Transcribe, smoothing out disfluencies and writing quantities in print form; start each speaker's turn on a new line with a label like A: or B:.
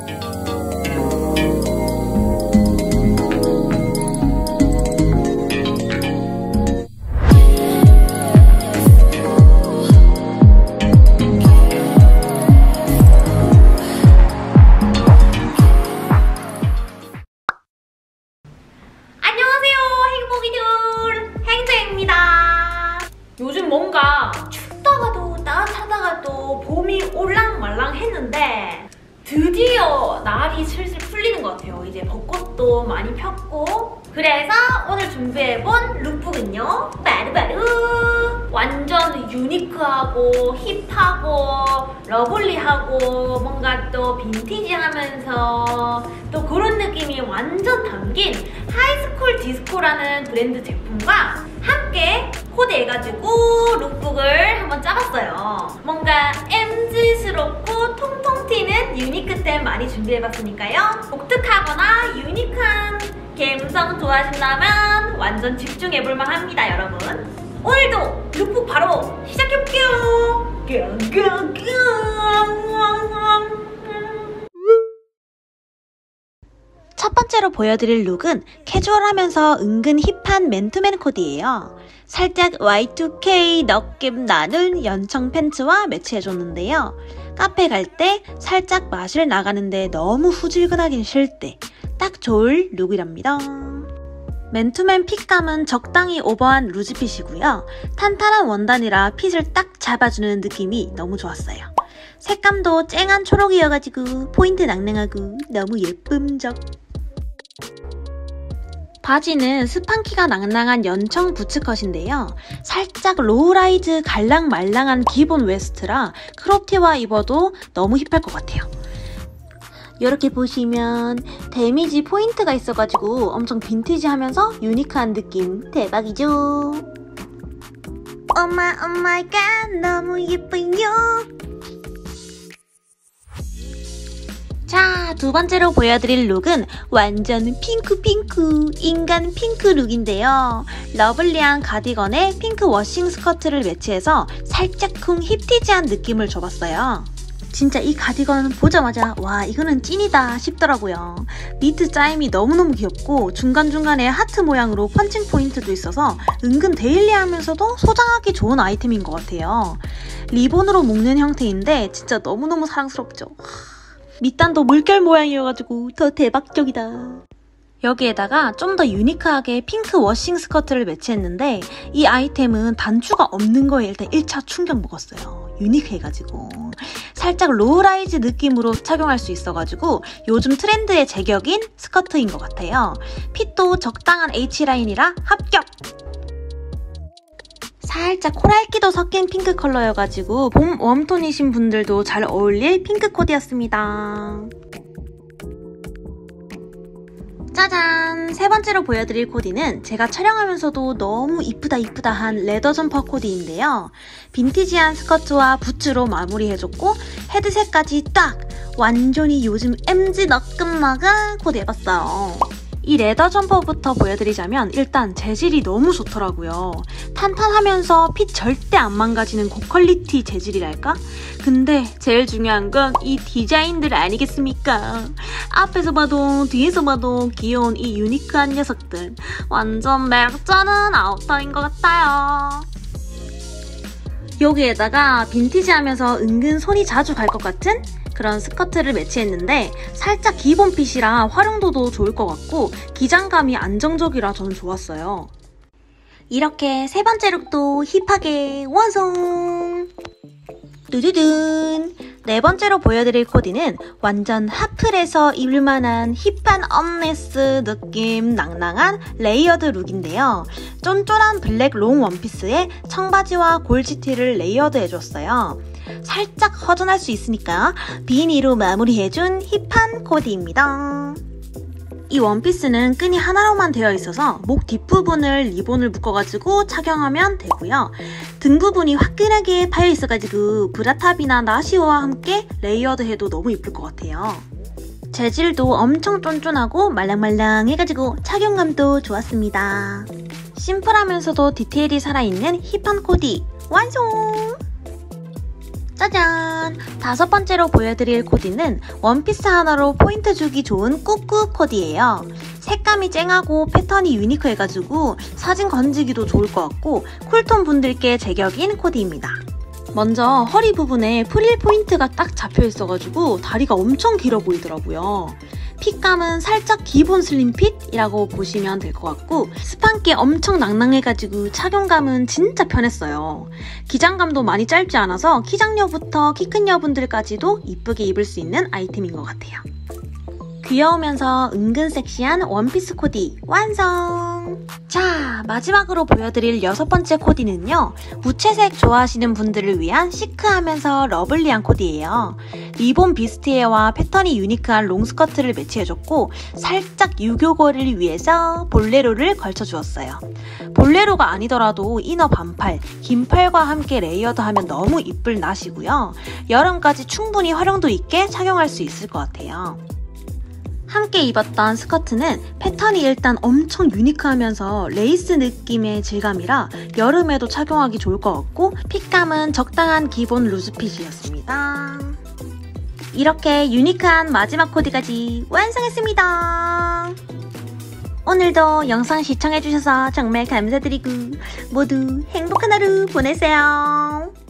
A: 요즘 뭔가 춥다가도 따뜻하다가도 봄이 올랑말랑 했는데 드디어 날이 슬슬 풀리는 것 같아요. 이제 벚꽃도 많이 폈고, 그래서 오늘 준비해본 룩북은요, 바로바로 완전 유니크하고 힙하고 러블리하고 뭔가 또 빈티지하면서 또 그런 느낌이 완전 담긴 하이스쿨 디스코라는 브랜드 제품과 함께 코디해가지고 룩북을 한번 짜봤어요. 뭔가 MZ스럽고 통통 튀는 유니크템 많이 준비해봤으니까요. 독특하거나 유니크한 감성 좋아하신다면 완전 집중해볼만 합니다, 여러분. 오늘도 룩북 바로 시작해볼게요. 첫 번째로 보여드릴 룩은 캐주얼하면서 은근 힙한 맨투맨 코디예요. 살짝 Y2K 느낌 나는 연청 팬츠와 매치해줬는데요. 카페 갈 때 살짝 마실 나가는데 너무 후질근하긴 싫을 때 딱 좋을 룩이랍니다. 맨투맨 핏감은 적당히 오버한 루즈핏이고요. 탄탄한 원단이라 핏을 딱 잡아주는 느낌이 너무 좋았어요. 색감도 쨍한 초록이어가지고 포인트 낭낭하고 너무 예쁨적. 바지는 스판키가 낭낭한 연청 부츠컷인데요. 살짝 로우라이즈 갈랑말랑한 기본 웨스트라 크롭티와 입어도 너무 힙할 것 같아요. 이렇게 보시면 데미지 포인트가 있어가지고 엄청 빈티지하면서 유니크한 느낌 대박이죠. 오마이갓 너무 예뻐요. 자, 두 번째로 보여드릴 룩은 완전 핑크 인간 핑크 룩인데요. 러블리한 가디건에 핑크 워싱 스커트를 매치해서 살짝쿵 힙티지한 느낌을 줘봤어요. 진짜 이 가디건 보자마자 와, 이거는 찐이다 싶더라고요. 니트 짜임이 너무너무 귀엽고 중간중간에 하트 모양으로 펀칭 포인트도 있어서 은근 데일리하면서도 소장하기 좋은 아이템인 것 같아요. 리본으로 묶는 형태인데 진짜 너무너무 사랑스럽죠. 밑단도 물결 모양이어가지고 더 대박적이다. 여기에다가 좀 더 유니크하게 핑크 워싱 스커트를 매치했는데 이 아이템은 단추가 없는 거에 일단 1차 충격 먹었어요. 유니크해가지고 살짝 로우라이즈 느낌으로 착용할 수 있어가지고 요즘 트렌드의 제격인 스커트인 것 같아요. 핏도 적당한 H라인이라 합격! 살짝 코랄기도 섞인 핑크 컬러여가지고 봄 웜톤이신 분들도 잘 어울릴 핑크 코디였습니다. 짜잔! 세 번째로 보여드릴 코디는 제가 촬영하면서도 너무 이쁘다한 레더 점퍼 코디인데요. 빈티지한 스커트와 부츠로 마무리해줬고 헤드셋까지 딱! 완전히 요즘 MZ 너끈너끈 코디 해봤어요. 이 레더 점퍼부터 보여드리자면 일단 재질이 너무 좋더라고요. 탄탄하면서 핏 절대 안 망가지는 고퀄리티 재질이랄까? 근데 제일 중요한 건 이 디자인들 아니겠습니까? 앞에서 봐도 뒤에서 봐도 귀여운 이 유니크한 녀석들. 완전 매력적인 아우터인 것 같아요. 여기에다가 빈티지하면서 은근 손이 자주 갈 것 같은 그런 스커트를 매치했는데 살짝 기본 핏이라 활용도도 좋을 것 같고 기장감이 안정적이라 저는 좋았어요. 이렇게 세 번째 룩도 힙하게 완성! 두두둔! 네 번째로 보여드릴 코디는 완전 핫플에서 입을만한 힙한 엄네스 느낌 낭낭한 레이어드 룩인데요. 쫀쫀한 블랙 롱 원피스에 청바지와 골지티를 레이어드 해줬어요. 살짝 허전할 수 있으니까 비니로 마무리해준 힙한 코디입니다. 이 원피스는 끈이 하나로만 되어 있어서 목 뒷부분을 리본을 묶어가지고 착용하면 되고요. 등 부분이 화끈하게 파여 있어가지고 브라탑이나 나시오와 함께 레이어드 해도 너무 예쁠 것 같아요. 재질도 엄청 쫀쫀하고 말랑말랑해가지고 착용감도 좋았습니다. 심플하면서도 디테일이 살아있는 힙한 코디 완성! 짜잔! 5번째로 보여드릴 코디는 원피스 하나로 포인트 주기 좋은 꾹꾹 코디예요. 색감이 쨍하고 패턴이 유니크해가지고 사진 건지기도 좋을 것 같고 쿨톤 분들께 제격인 코디입니다. 먼저 허리 부분에 프릴 포인트가 딱 잡혀 있어가지고 다리가 엄청 길어 보이더라고요. 핏감은 살짝 기본 슬림핏이라고 보시면 될 것 같고 스판기 엄청 낭낭해가지고 착용감은 진짜 편했어요. 기장감도 많이 짧지 않아서 키장녀부터 키 큰 여분들까지도 이쁘게 입을 수 있는 아이템인 것 같아요. 귀여우면서 은근 섹시한 원피스 코디 완성! 자, 마지막으로 보여드릴 6번째 코디는요. 무채색 좋아하시는 분들을 위한 시크하면서 러블리한 코디예요. 리본 비스티에와 패턴이 유니크한 롱스커트를 매치해줬고 살짝 유교거리를 위해서 볼레로를 걸쳐주었어요. 볼레로가 아니더라도 이너 반팔, 긴 팔과 함께 레이어드하면 너무 이쁠 낫이고요. 여름까지 충분히 활용도 있게 착용할 수 있을 것 같아요. 함께 입었던 스커트는 패턴이 일단 엄청 유니크하면서 레이스 느낌의 질감이라 여름에도 착용하기 좋을 것 같고 핏감은 적당한 기본 루즈핏이었습니다. 이렇게 유니크한 마지막 코디까지 완성했습니다. 오늘도 영상 시청해주셔서 정말 감사드리고 모두 행복한 하루 보내세요.